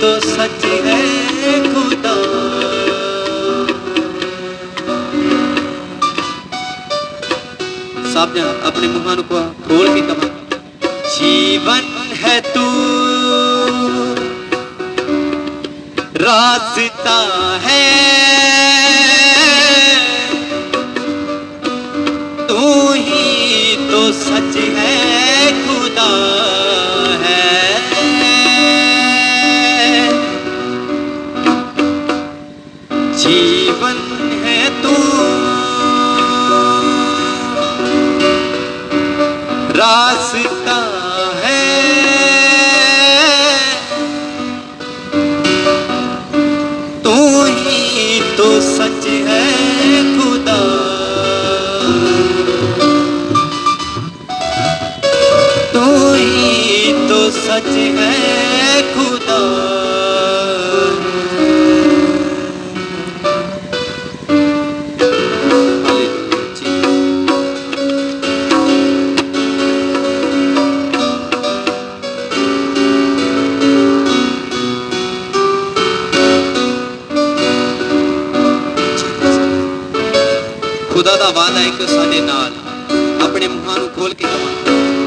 तो सच है खुदा। सब अपने मुहां को खोल के कहा, जीवन है तू, रास्ता है तू, ही तो सच है खुदा है। जीवन है तू, रास्ता है तू, ही तो सच है खुदा। तू ही तो सच है खुदा। खुदा दा वादा है कि साडे नाल, अपने मुहां नूं खोल के कहां,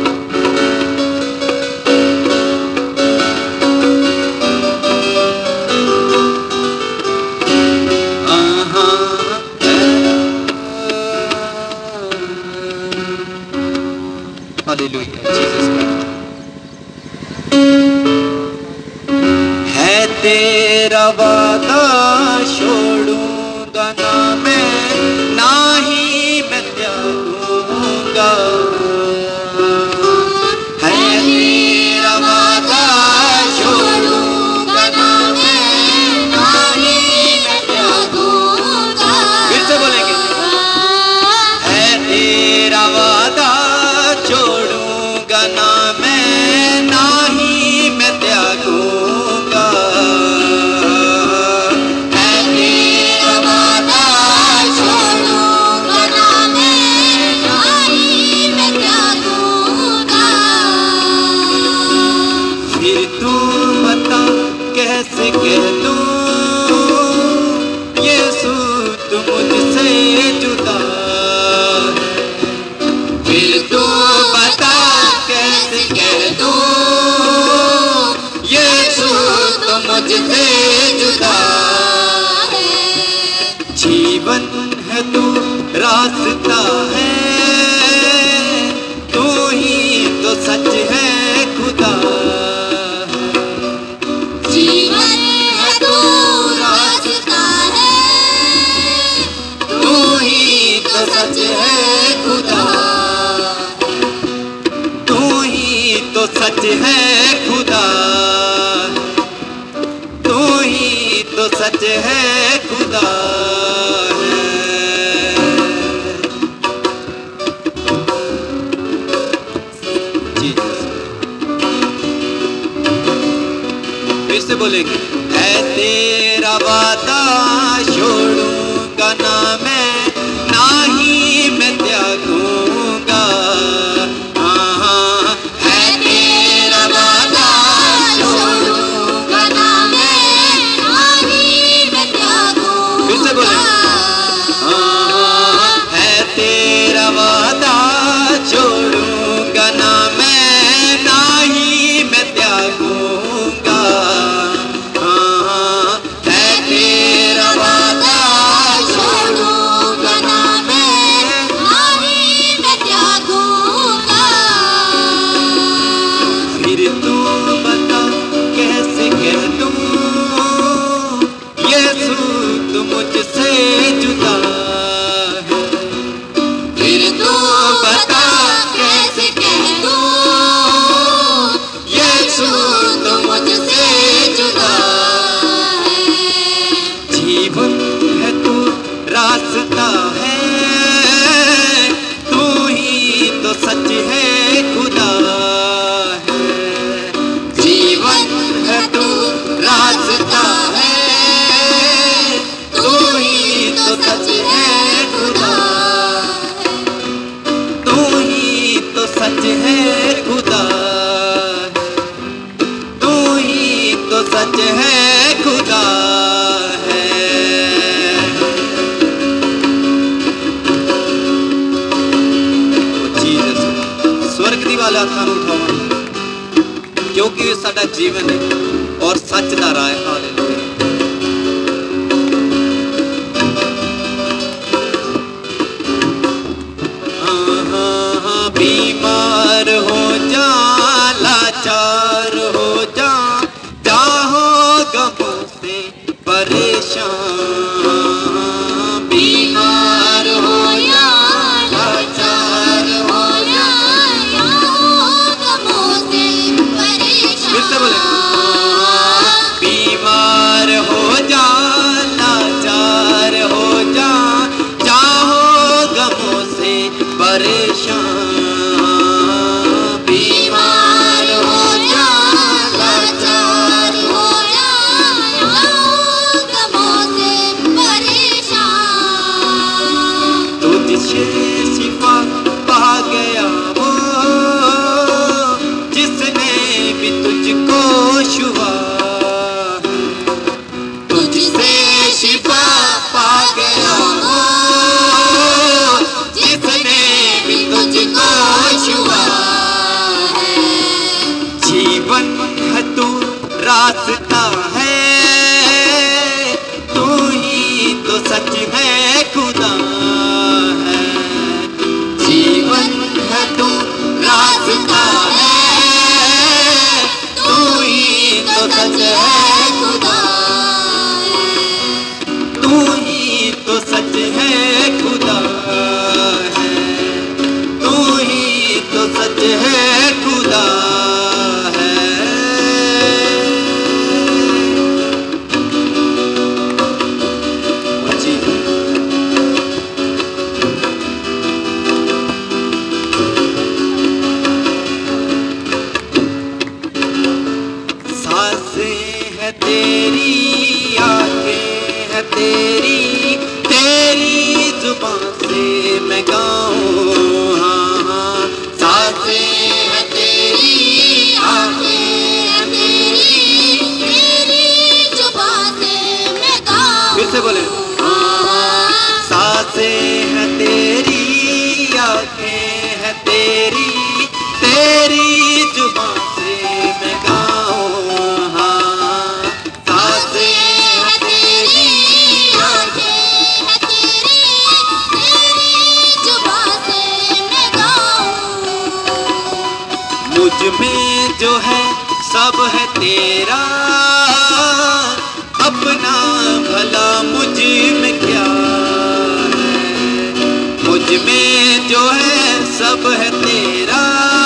हालेलुया जीसस है तेरा वादा छोड़ूंगा ना मैं, ना ही मैं त्यागूंगा। है तेरा वादा छोड़ूंगा ना मैं, ना ही मैं त्यागूंगा। फिर से बोलेंगे, है तेरा वादा छोड़ूंगा ना मैं, ना ही मैं त्यागूंगा। कैसे कह दूं यीशु तू मुझसे जुदा है, फिर तू बता कैसे कह दूं यीशु तू मुझसे जुदा है। जीवन है तू, रास्ता है तू, ही तो सच है खुदा। जीवन है तू, रास्ता है तू, ही तो सच है खुदा। तू ही तो सच है खुदा। तू ही तो सच है खुदा। फिर से बोलेंगे, है तेरा वादा छोड़ूंगा ना मैं, ना ही मैं त्यागूंगा। हाँ, है तेरा वादा छोड़ूंगा ना मैं, ना ही मैं त्यागूंगा। फिर से बोलेंगे, हाँ, है तेरा वादा छोड़ूंगा ना मैं, ना ही मैं त्यागूंगा। मुझसे जुदा है, फिर तू बता कैसे कह दूं यीशु तू मुझसे जुदा है। जीवन है तू, रास्ता है तू, ही तो सच है खुदा है। जीवन है तू, रास्ता है तो सच है खुदा। तू ही तो सच है खुदा। तू ही तो सच है वाले हत्थां नूं उठावांगे, क्योंकि साडा जीवन है और सच दा राह है। हालेलुया। बीमार हो जा, लाचार हो जा, चाहो गमों से परेशान। बीमार हो जा, लाचार हो जा, चाहो गमों से परेशान। फिर से बोले, बीमार हो जा, लाचार हो जा, चाहो गमों से परेशान। बीमार हो जा, लाचार हो जा, चाहो गमों से परेशान। तुझसे शिफा पा गया वो, जिसने भी तुझको छुआ। तुझसे शिफा पा गया वो, जिसने भी तुझको छुआ। जीवन है तू, रास्ता है, तू ही तो सच है, खुदा है। जीवन है तू, रास्ता है, तू ही तो सच है, खुदा तू ही तो सच है, खुदा है। तू ही तो सच है, खुदा है। जी। सांसें है तेरी, आंखें है तेरी, तेरी जुबान से मैं गाऊं। हाँ हाँ, सांसें है तेरी, आंखें हैं तेरी, तेरी जुबान से मैं गाऊं। फिर से बोले, सांसें है तेरी, आंखें है तेरी, तेरी जुबान से मैं गाऊं। हाँ, सांसें है तेरी, आंखें हैं तेरी, तेरी जुबान से मैं गाऊं। मुझ में जो है सब है तेरा, अपना भला मुझ में क्या है। मुझ में जो है सब है तेरा,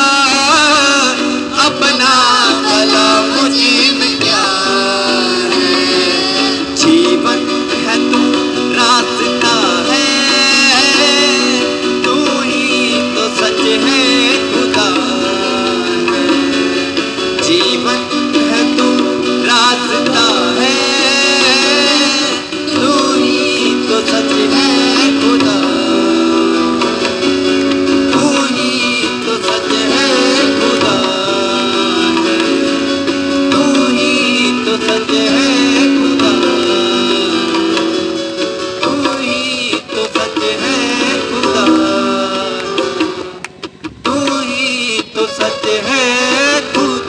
अपना भला मुझ में क्या है। जीवन है तू, रास्ता है, तू ही तो सच है, खुदा है। जीवन है तू, रास्ता है, तू ही तो सच है, खुदा। तू ही तो सच है, खुदा है। तू ही तो सच है, खुदा। तू ही तो सच है, खुदा। तू ही तो सच है, खुदा।